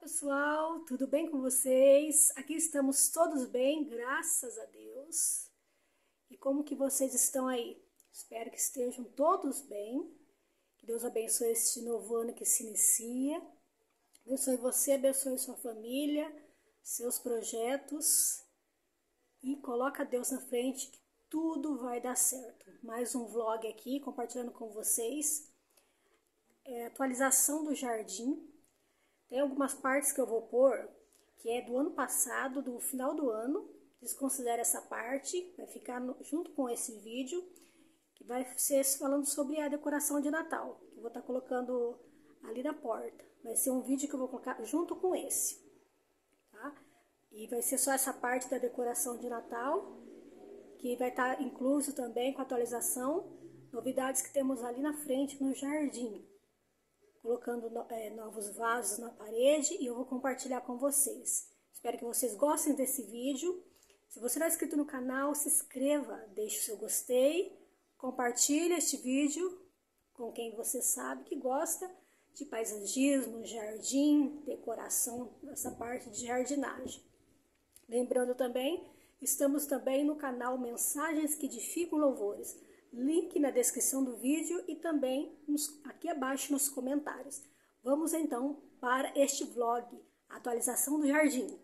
Pessoal, tudo bem com vocês? Aqui estamos todos bem, graças a Deus. E como que vocês estão aí? Espero que estejam todos bem. Que Deus abençoe este novo ano que se inicia. Abençoe você, abençoe sua família, seus projetos. E coloca Deus na frente que tudo vai dar certo. Mais um vlog aqui, compartilhando com vocês. Atualização do jardim. Tem algumas partes que eu vou pôr, que é do ano passado, do final do ano. Desconsidera essa parte, vai ficar junto com esse vídeo, que vai ser falando sobre a decoração de Natal, que eu vou estar colocando ali na porta. Vai ser um vídeo que eu vou colocar junto com esse, tá? E vai ser só essa parte da decoração de Natal, que vai estar incluso também com a atualização, novidades que temos ali na frente no jardim. Colocando novos vasos na parede e eu vou compartilhar com vocês. Espero que vocês gostem desse vídeo. Se você não é inscrito no canal, se inscreva, deixe o seu gostei, compartilhe este vídeo com quem você sabe que gosta de paisagismo, jardim, decoração, essa parte de jardinagem. Lembrando também, estamos também no canal Mensagens que Edificam Louvores. Link na descrição do vídeo e também aqui abaixo nos comentários. Vamos então para este vlog, atualização do jardim.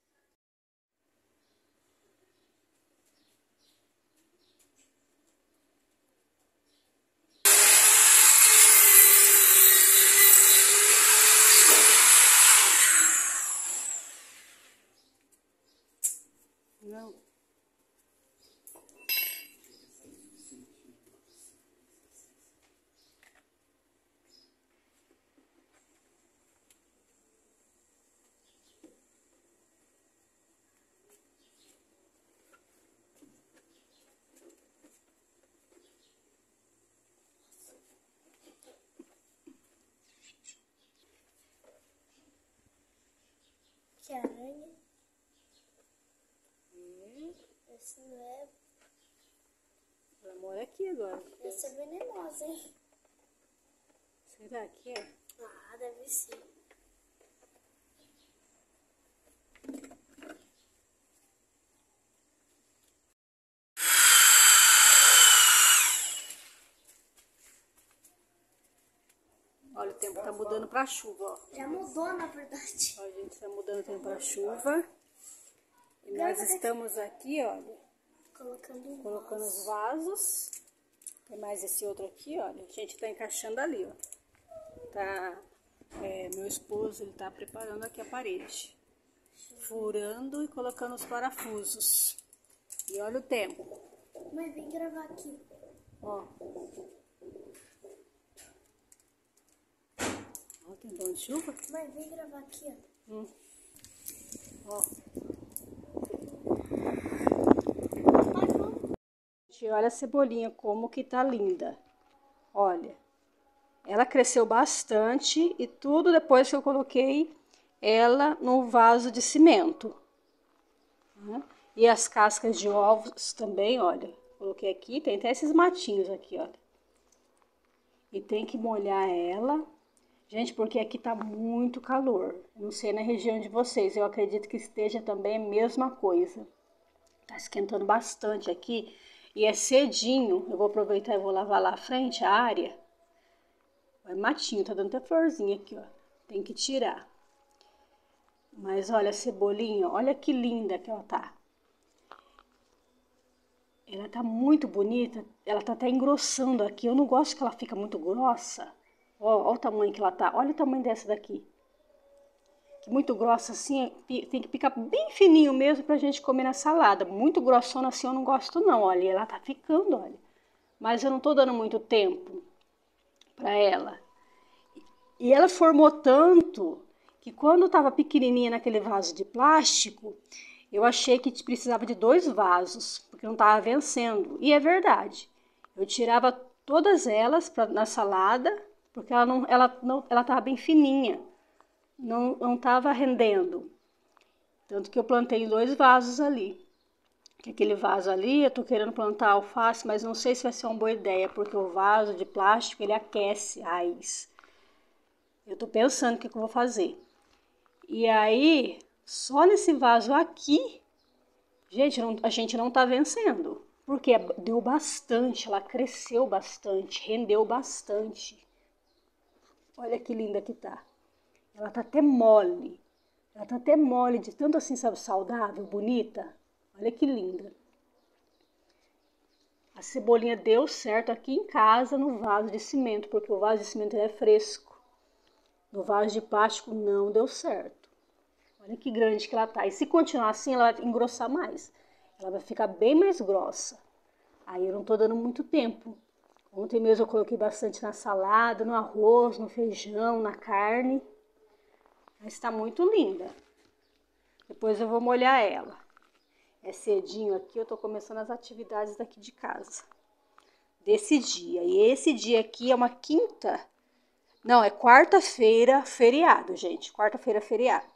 Não. Que aranha. Esse não é. Ela mora aqui agora. Essa é venenosa, hein? Será que é? Ah, deve ser. Olha, o tempo tá mudando pra chuva, ó. Já mudou, na verdade. Ó, gente, tá mudando o tempo pra chuva. E nós estamos aqui, olha, colocando os vasos. Tem mais esse outro aqui, olha. A gente tá encaixando ali, ó. Tá, meu esposo, ele tá preparando aqui a parede. Furando e colocando os parafusos. E olha o tempo. Mãe, vem gravar aqui. Ó. Ó, tem bom de chuva. Mãe, vem gravar aqui, ó. Ó. Pai, vamos. Olha a cebolinha como que tá linda. Olha. Ela cresceu bastante e tudo depois que eu coloquei ela no vaso de cimento. E as cascas de ovos também, olha. Coloquei aqui, tem até esses matinhos aqui, olha. E tem que molhar ela. Gente, porque aqui tá muito calor. Não sei na região de vocês, eu acredito que esteja também a mesma coisa. Tá esquentando bastante aqui. E é cedinho, eu vou aproveitar e vou lavar lá à frente a área. É matinho, tá dando até florzinha aqui, ó. Tem que tirar. Mas olha a cebolinha, olha que linda que ela tá. Ela tá muito bonita, ela tá até engrossando aqui. Eu não gosto que ela fica muito grossa. Ó, o tamanho que ela tá. Olha o tamanho dessa daqui. Que muito grossa assim, tem que ficar bem fininho mesmo pra gente comer na salada. Muito grossona assim eu não gosto não, olha. Ela tá ficando, olha. Mas eu não tô dando muito tempo pra ela. E ela formou tanto que quando tava pequenininha naquele vaso de plástico, eu achei que precisava de 2 vasos, porque não tava vencendo. E é verdade. Eu tirava todas elas na salada, porque ela tava bem fininha. Não tava rendendo. Tanto que eu plantei 2 vasos ali. Que aquele vaso ali, eu tô querendo plantar alface, mas não sei se vai ser uma boa ideia, porque o vaso de plástico, ele aquece a raiz. Eu tô pensando o que eu vou fazer. E aí, só nesse vaso aqui, gente, a gente não tá vencendo. Porque deu bastante, ela cresceu bastante, rendeu bastante. Olha que linda que tá. Ela tá até mole. Ela tá até mole de tanto assim, sabe, saudável, bonita. Olha que linda. A cebolinha deu certo aqui em casa no vaso de cimento, porque o vaso de cimento é fresco. No vaso de plástico não deu certo. Olha que grande que ela tá. E se continuar assim, ela vai engrossar mais. Ela vai ficar bem mais grossa. Aí eu não tô dando muito tempo. Ontem mesmo eu coloquei bastante na salada, no arroz, no feijão, na carne. Mas tá muito linda. Depois eu vou molhar ela. É cedinho aqui, eu tô começando as atividades daqui de casa. Desse dia. E esse dia aqui é uma quinta. Não, é quarta-feira, feriado, gente. Quarta-feira, feriado.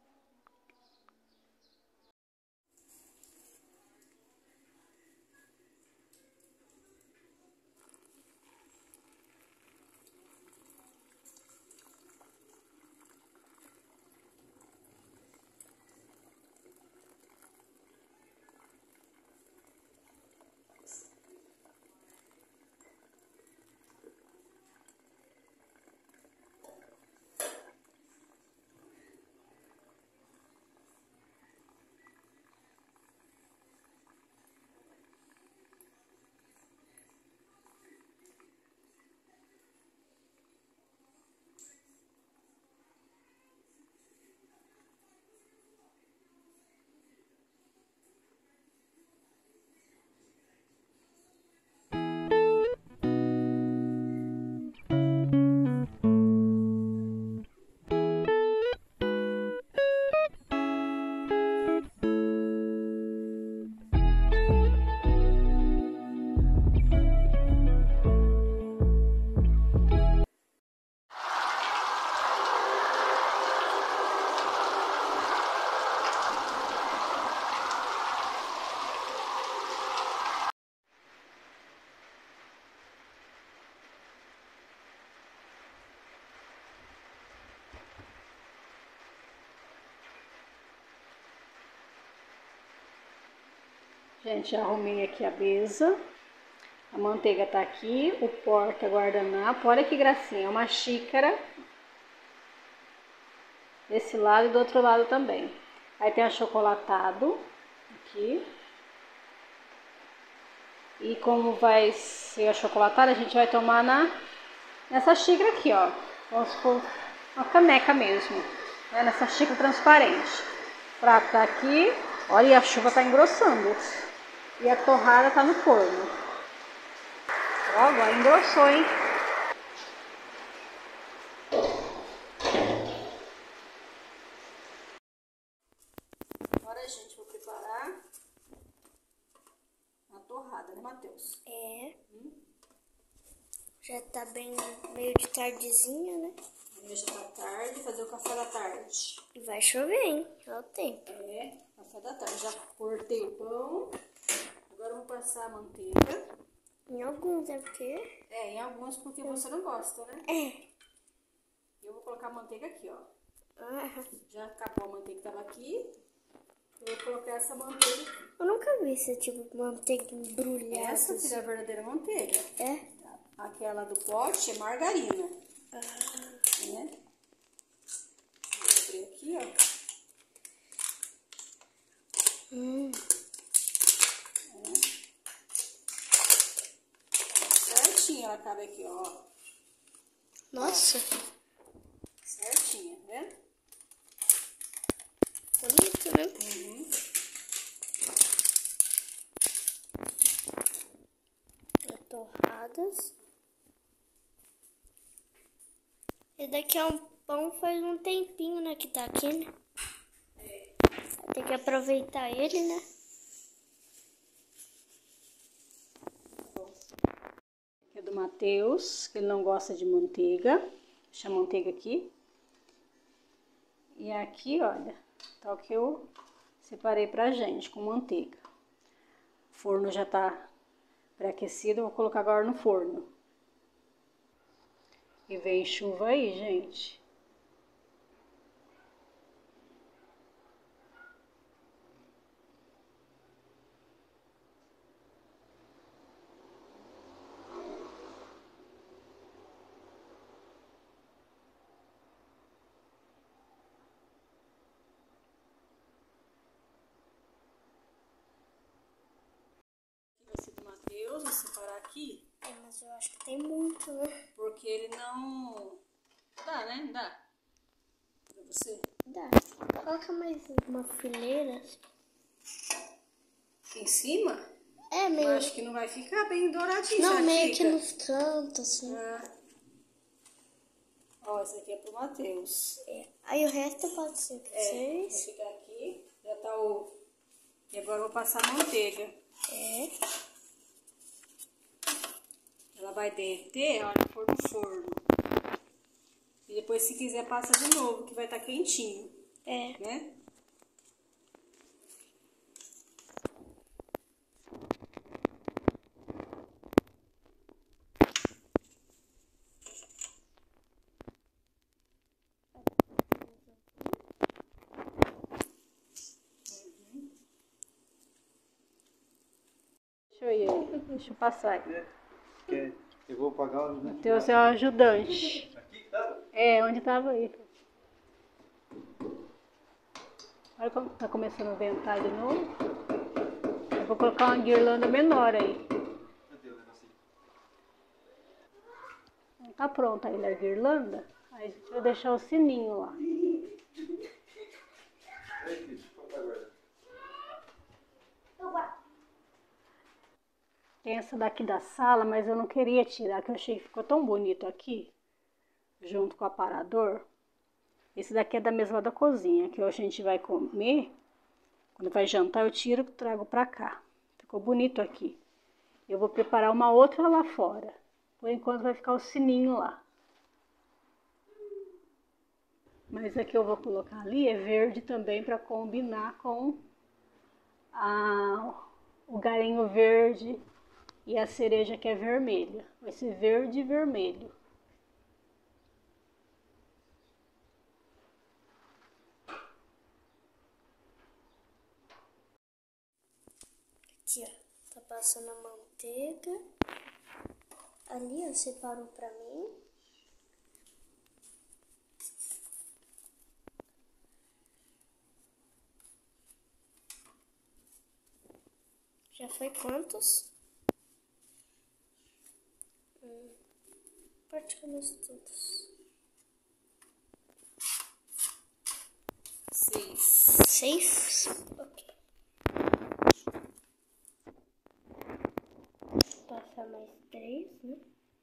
Gente, já arrumei aqui a mesa. A manteiga tá aqui, o porta guardanapo. Olha que gracinha, uma xícara. Desse lado e do outro lado também. Aí tem achocolatado aqui. E como vai ser achocolatado, a gente vai tomar nessa xícara aqui, ó. Como se for uma caneca mesmo. Né? Nessa xícara transparente. O prato tá aqui. Olha, e a chuva tá engrossando. E a torrada tá no forno. Ó, agora engrossou, hein? Agora, gente, vou preparar a torrada, né, Matheus? É. Já tá bem meio de tardezinha, né? Já tá tarde, fazer o café da tarde. E vai chover, hein? É o tempo. É, café da tarde. Já cortei o pão. Agora eu vou passar a manteiga. Em alguns, é porque... É, em alguns porque você não gosta, né? É. Eu vou colocar a manteiga aqui, ó. Ah, Já acabou a manteiga que tava aqui. Eu vou colocar essa manteiga aqui. eu nunca vi esse tipo de manteiga embrulhada. Essa filha é a verdadeira manteiga. É? Aquela do pote é margarina. Né? Vou abrir aqui, ó. Certinho ela cabe aqui, ó. Nossa. Certinha, né? Bonito, né? Torradas. E daqui a um pão faz um tempinho, né, que tá aqui, né? Tem que aproveitar ele, né? Aqui é do Matheus, que ele não gosta de manteiga. Deixa a manteiga aqui. E aqui, olha, tá o que eu separei pra gente, com manteiga. O forno já tá pré-aquecido, eu vou colocar agora no forno. E vem chuva aí, gente. Matheus, vou separar aqui. É, mas eu acho que tem muito, né? Porque ele não... Dá, né? Dá. Pra você? Dá. Coloca mais uma fileira. Em cima? É, meio... Eu acho que não vai ficar bem douradinho. Não, meio fica? que nos cantos, assim. Ah. Ó, esse aqui é pro Matheus. É. Aí o resto pode ser pra vocês. Vou ficar aqui. Já tá o... E agora eu vou passar a manteiga. É. Ela vai derreter, olha, pôr no forno. E depois, se quiser, passa de novo, que vai estar quentinho. É. Né? Deixa eu passar aí. Eu vou pagar onde, né? Matheus é o ajudante. Aqui que tava? É, onde tava aí. Olha como tá começando a ventar de novo. Eu vou colocar uma guirlanda menor aí. Cadê o negocinho? Não tá pronta ainda a guirlanda. Aí a gente vai deixar o sininho lá. Peraí, filho, deixa eu colocar agora. Tem essa daqui da sala, mas eu não queria tirar, que eu achei que ficou tão bonito aqui, junto com o aparador. Esse daqui é da mesa da cozinha, que hoje a gente vai comer. Quando vai jantar, eu tiro e trago pra cá. Ficou bonito aqui. Eu vou preparar uma outra lá fora. Por enquanto vai ficar o sininho lá. Mas a que eu vou colocar ali é verde também, para combinar com o galinho verde e a cereja que é vermelha. Vai ser verde e vermelho. Aqui, ó. Tá passando a manteiga. Ali, ó, separou pra mim. Já foi quantos? Praticamente todos. 6. 6? Ok. Passar mais 3, né?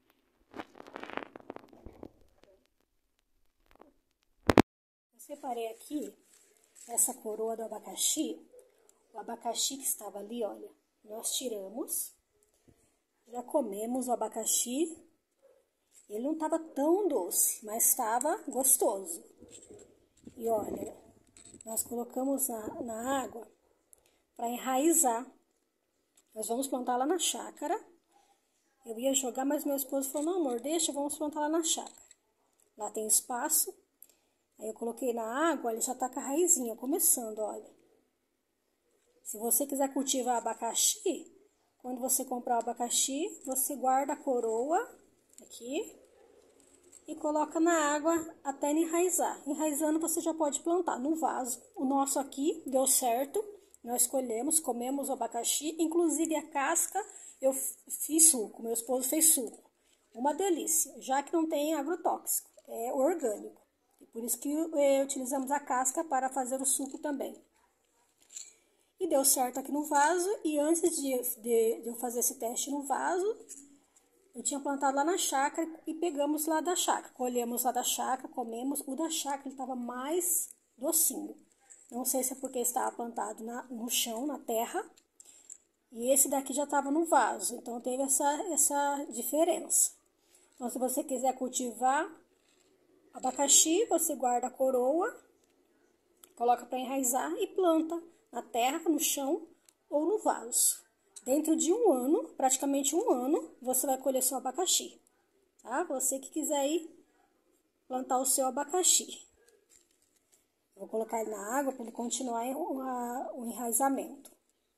Eu separei aqui essa coroa do abacaxi. O abacaxi que estava ali, olha, nós tiramos. Já comemos o abacaxi. Ele não estava tão doce, mas estava gostoso. E olha, nós colocamos na água para enraizar. Nós vamos plantar lá na chácara. Eu ia jogar, mas meu esposo falou, não amor, deixa, vamos plantar lá na chácara. Lá tem espaço. Aí eu coloquei na água, ele já tá com a raizinha começando, olha. Se você quiser cultivar abacaxi, quando você comprar o abacaxi, você guarda a coroa aqui e coloca na água até enraizar. Enraizando você já pode plantar no vaso. O nosso aqui deu certo, nós escolhemos, comemos o abacaxi, inclusive a casca eu fiz suco, meu esposo fez suco. Uma delícia, já que não tem agrotóxico, é orgânico. Por isso que utilizamos a casca para fazer o suco também. E deu certo aqui no vaso, e antes de eu fazer esse teste no vaso, eu tinha plantado lá na chácara e pegamos lá da chácara. Colhemos lá da chácara, comemos. O da chácara estava mais docinho. Não sei se é porque estava plantado no chão, na terra. E esse daqui já estava no vaso, então teve essa diferença. Então, se você quiser cultivar abacaxi, você guarda a coroa, coloca para enraizar e planta na terra, no chão ou no vaso. Dentro de um ano, praticamente um ano, você vai colher seu abacaxi, tá? Você que quiser ir plantar o seu abacaxi. Vou colocar ele na água para ele continuar o enraizamento.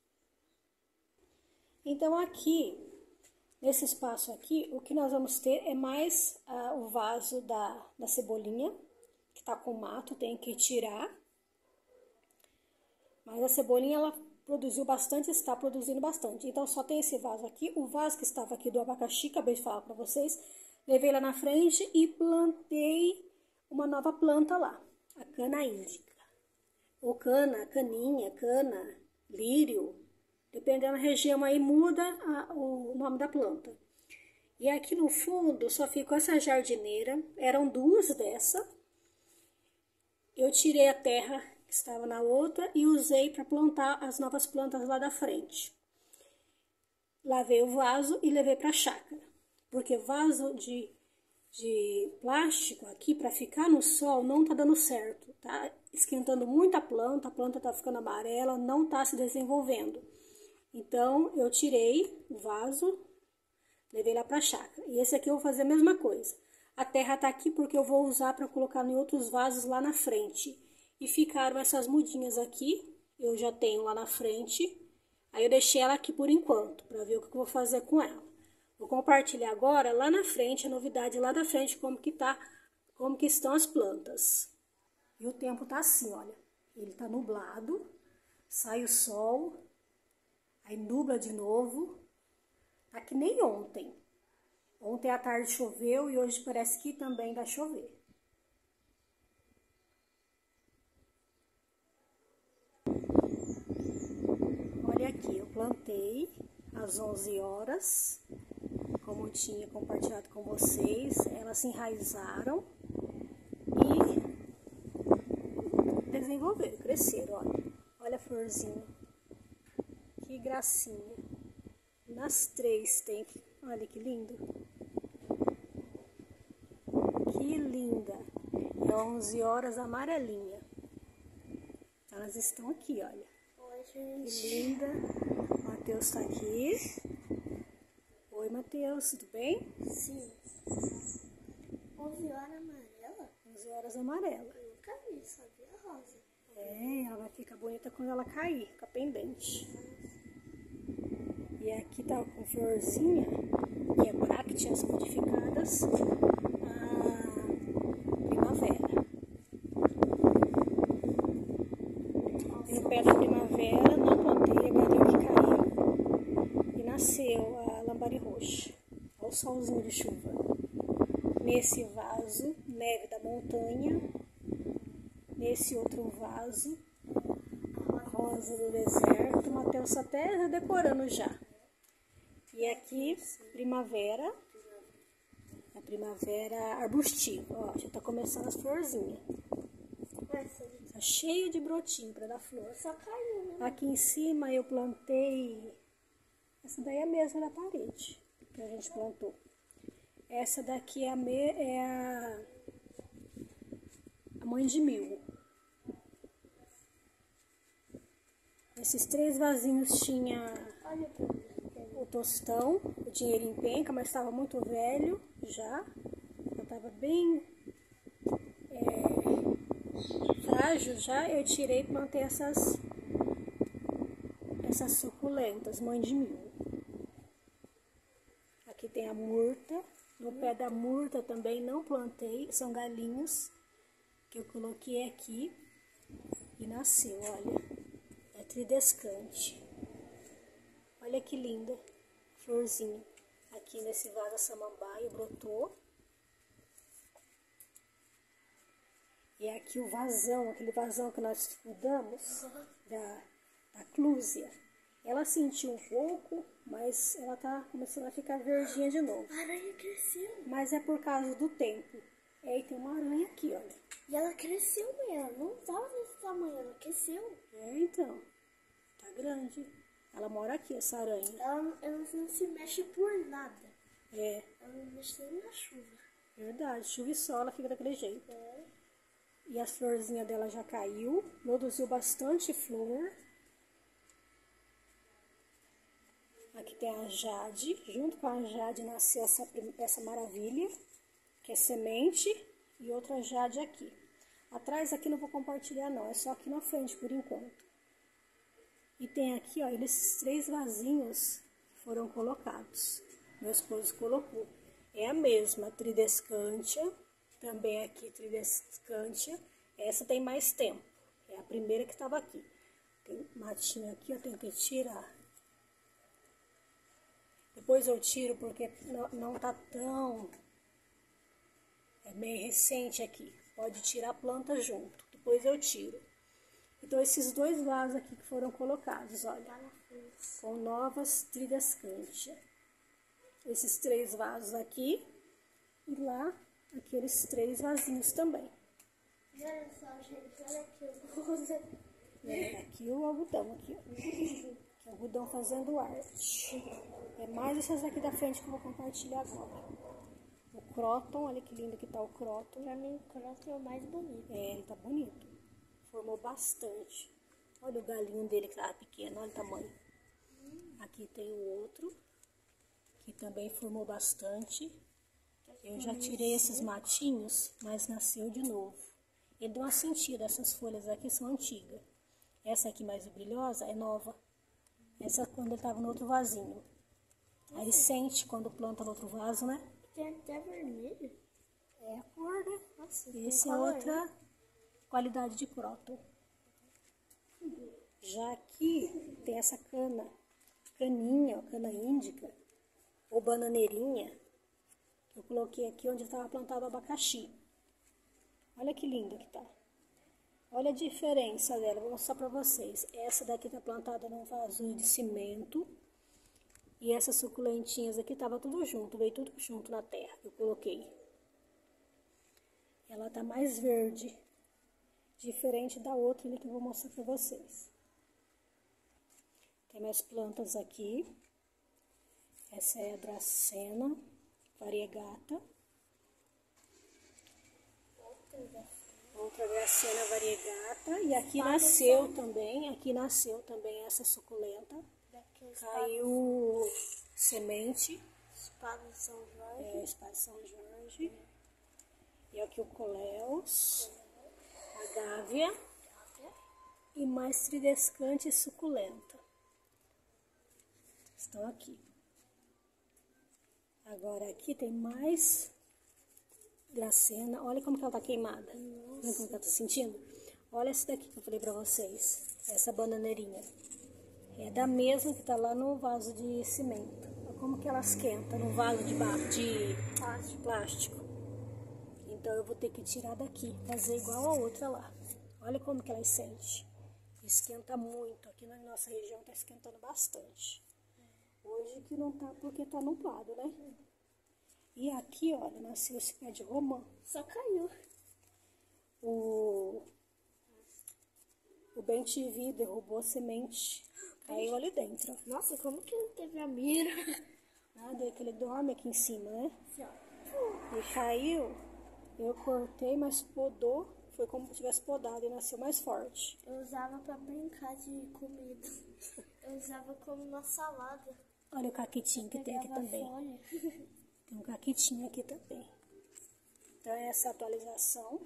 Então, aqui, nesse espaço aqui, o que nós vamos ter é mais o vaso da cebolinha, que tá com mato, tem que tirar. Mas a cebolinha, ela produziu bastante, está produzindo bastante. Então, só tem esse vaso aqui. O vaso que estava aqui do abacaxi, acabei de falar para vocês. Levei lá na frente e plantei uma nova planta lá. A cana índica. Ou cana, caninha, cana, lírio. Dependendo da região aí, muda o nome da planta. E aqui no fundo só ficou essa jardineira. Eram duas dessa. Eu tirei a terra que estava na outra e usei para plantar as novas plantas lá da frente. Lavei o vaso e levei para a chácara. Porque vaso de plástico aqui para ficar no sol não tá dando certo. Tá esquentando muito a planta tá ficando amarela, não tá se desenvolvendo. Então eu tirei o vaso, levei lá para a chácara. E esse aqui eu vou fazer a mesma coisa. A terra tá aqui porque eu vou usar para colocar em outros vasos lá na frente. E ficaram essas mudinhas aqui, eu já tenho lá na frente. Aí eu deixei ela aqui por enquanto, para ver o que eu vou fazer com ela. Vou compartilhar agora lá na frente, a novidade lá da frente, como que estão as plantas. E o tempo tá assim, olha. Ele tá nublado, sai o sol, aí nubla de novo. Tá que nem ontem. Ontem à tarde choveu e hoje parece que também vai chover. Olha aqui, eu plantei às 11 horas, como eu tinha compartilhado com vocês. Elas se enraizaram e desenvolveram, cresceram, olha. Olha a florzinha, que gracinha. Nas três tem, olha que lindo. Que linda! É 11 horas amarelinha. Elas estão aqui, olha. Oi, gente. Que linda. O Matheus tá aqui. Oi, Matheus, tudo bem? Sim. 11 horas amarela? 11 horas amarela. Eu nunca vi, sabia, Rosa? É, ela vai ficar bonita quando ela cair, fica pendente. E aqui tá com florzinha, que é brácteas modificadas. Primavera. E no pé da primavera não plantei, agora que caiu. E nasceu a lambari roxa. Olha o solzinho de chuva. Nesse vaso, neve da montanha. Nesse outro vaso, rosa do deserto. O Matheus tá até decorando já. E aqui, primavera. A primavera arbustiva, ó, já tá começando as florzinhas. Tá cheio de brotinho para dar flor. Só caiu, né? Aqui em cima eu plantei, essa daí é a mesma da parede que a gente plantou. Essa daqui é a mãe de mil. Esses três vasinhos tinha o tostão, o dinheiro em penca, mas estava muito velho já estava bem frágil já. Eu tirei e plantei essas suculentas, mãe de mil. Aqui tem a murta, no pé da murta também não plantei, são galinhos que eu coloquei aqui e nasceu, olha, é tridescante. Olha que linda florzinha. Aqui nesse vaso samambaia brotou. E aqui o vasão, aquele vasão que nós cuidamos, da clúzia. Ela sentiu um pouco, mas ela tá começando a ficar verdinha de novo. A aranha cresceu. Mas é por causa do tempo. E aí tem uma aranha aqui, olha. E ela cresceu mesmo, não estava desse tamanho, ela cresceu. É, então, tá grande. Ela mora aqui, essa aranha. Ela não se mexe por nada. É. Ela não mexe nem na chuva. Verdade, chuva e sol, ela fica daquele jeito. É. E as florzinhas dela já caiu, produziu bastante flor. Aqui tem a jade, junto com a jade nasceu essa maravilha, que é semente, e outra jade aqui. Atrás aqui não vou compartilhar não, é só aqui na frente por enquanto. E tem aqui, ó, esses três vasinhos foram colocados. Meu esposo colocou. É a mesma, tridescântia, também aqui tridescântia. Essa tem mais tempo, é a primeira que estava aqui. Tem matinho aqui, eu tenho que tirar. Depois eu tiro porque não tá tão... É meio recente aqui. Pode tirar a planta junto. Depois eu tiro. Então, esses dois vasos aqui que foram colocados, olha. Com novas tridescantia. Esses 3 vasos aqui. E lá, aqueles 3 vasinhos também. Olha só, gente. Olha aqui o rosa. Aqui o algodão, aqui, ó. O algodão fazendo arte. É mais essas aqui da frente que eu vou compartilhar agora. O croton, olha que lindo que tá o croton. Pra mim, o croton é o mais bonito. Ele tá bonito. Formou bastante. Olha o galinho dele que tava pequeno, olha o tamanho. Aqui tem o outro, que também formou bastante. Eu já tirei esses matinhos, mas nasceu de novo. Ele deu uma sentida, essas folhas aqui são antigas. Essa aqui mais brilhosa é nova. Essa quando ele tava no outro vasinho. Aí sente quando planta no outro vaso, né? Tem até vermelho. É a cor, né? Nossa, Esse é outra qualidade de croton. Já aqui tem essa caninha, ó, cana índica, ou bananeirinha, que eu coloquei aqui onde estava plantado o abacaxi. Olha que linda que tá. Olha a diferença dela, vou mostrar pra vocês. Essa daqui tá plantada num vaso de cimento. E essas suculentinhas aqui tava tudo junto, veio tudo junto na terra que eu coloquei. Ela tá mais verde, diferente da outra ali que eu vou mostrar pra vocês. Tem mais plantas aqui. Essa é a Dracena variegata. Outra Dracena variegata. E aqui nasceu também essa suculenta. Caiu semente. Espada de São Jorge. Espada de São Jorge. E aqui o coléus. A gávea. E mais tridescante e suculenta. Estão aqui. Agora aqui tem mais Dracena. Olha como que ela tá queimada. Olha como que ela tá sentindo. Olha essa daqui que eu falei pra vocês. Essa bananeirinha. É da mesma que tá lá no vaso de cimento. Olha como que ela esquenta no vaso de plástico. Então eu vou ter que tirar daqui. Fazer igual a outra lá. Olha como que ela sente. Esquenta muito. Aqui na nossa região tá esquentando bastante. Hoje que não tá porque tá nublado, né? E aqui, olha, nasceu esse pé de romã. Só caiu. O bem-te-vi derrubou a semente. Caiu ali dentro. Nossa, como que ele teve a mira? Nada, é que ele dorme aqui em cima, né? Assim, ó. E caiu, eu cortei, mas podou. Foi como se tivesse podado e nasceu mais forte. Eu usava pra brincar de comida. Eu usava como uma salada. Olha o caquitinho que tem aqui também. Folha. Tem um caquitinho aqui também. Então essa atualização.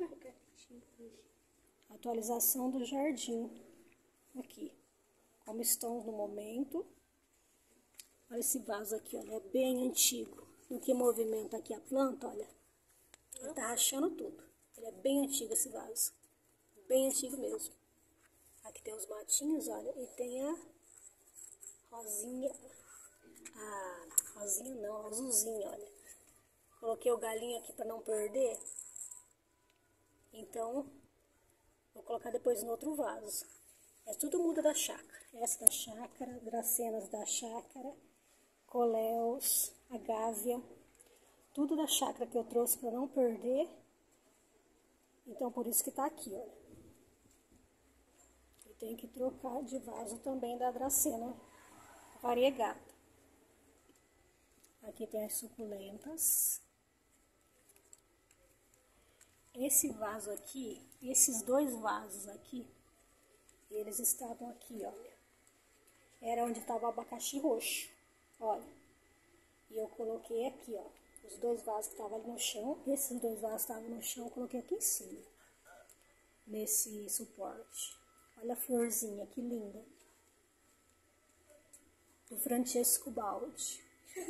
Atualização do jardim. Aqui. Como estão no momento. Olha esse vaso aqui, olha. É bem antigo. No que movimenta aqui a planta, olha. Ele tá rachando tudo. Ele é bem antigo esse vaso. Bem antigo mesmo. Aqui tem os matinhos, olha. E tem a rosinha. A rosinha não, a azulzinha, olha. Coloquei o galinho aqui para não perder. Então, vou colocar depois no outro vaso. É tudo muda da chácara. Essa da chácara, dracenas da chácara, coléus, a gávea. Tudo da chácara que eu trouxe para não perder. Então, por isso que tá aqui, olha. Eu tenho que trocar de vaso também da dracena variegata. Aqui tem as suculentas. Esse vaso aqui, esses dois vasos aqui, eles estavam aqui, olha. Era onde estava o abacaxi roxo, olha. E eu coloquei aqui, ó. Os dois vasos que estavam ali no chão, esses dois vasos estavam no chão, eu coloquei aqui em cima. Nesse suporte. Olha a florzinha, que linda. Do Francesco Baldi.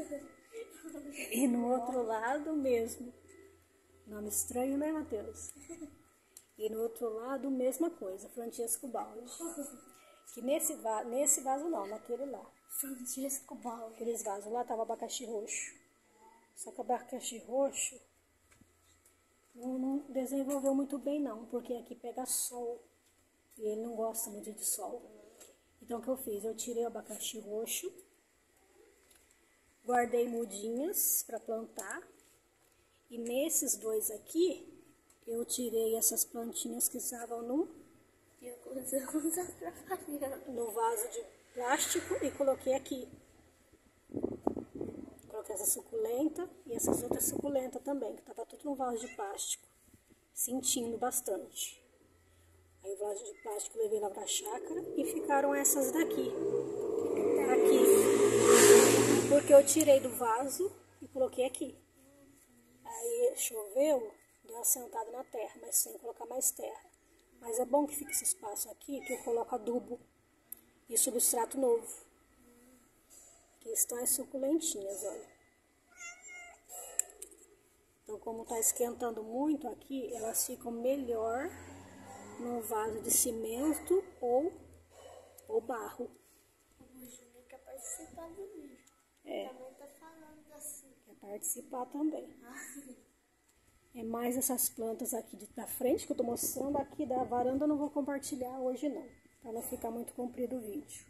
E no outro lado mesmo. Nome estranho, né, Matheus? E no outro lado, mesma coisa, Francesco Baldi. Que nesse vaso não, naquele lá. Francisco Baldo. Aqueles vasos lá tava abacaxi roxo. Só que o abacaxi roxo não desenvolveu muito bem não, porque aqui pega sol. E ele não gosta muito de sol. Então o que eu fiz? Eu tirei o abacaxi roxo, guardei mudinhas para plantar. E nesses dois aqui, eu tirei essas plantinhas que estavam no vaso de plástico e coloquei aqui. Coloquei essa suculenta e essas outras suculentas também, que estava tudo no vaso de plástico, sentindo bastante. Aí o vaso de plástico eu levei lá pra chácara e ficaram essas daqui. Aqui. Porque eu tirei do vaso e coloquei aqui. Aí choveu, deu uma sentada na terra, mas sem colocar mais terra. Mas é bom que fique esse espaço aqui, que eu coloco adubo e substrato novo. Aqui estão as suculentinhas, olha. Então, como está esquentando muito aqui, elas ficam melhor num vaso de cimento ou barro. O Júnior quer participar do vídeo. É. Também tá falando assim. Quer participar também. É mais essas plantas aqui da frente que eu tô mostrando. Aqui da varanda eu não vou compartilhar hoje não, para não ficar muito comprido o vídeo.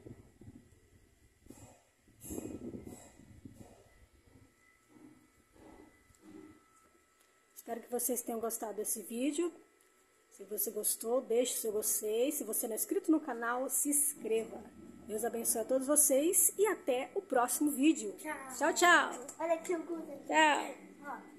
Espero que vocês tenham gostado desse vídeo. Se você gostou, deixe o seu gostei. Se você não é inscrito no canal, se inscreva. Deus abençoe a todos vocês e até o próximo vídeo. Tchau. Tchau, tchau. Olha que orgulho. Tchau. Ó.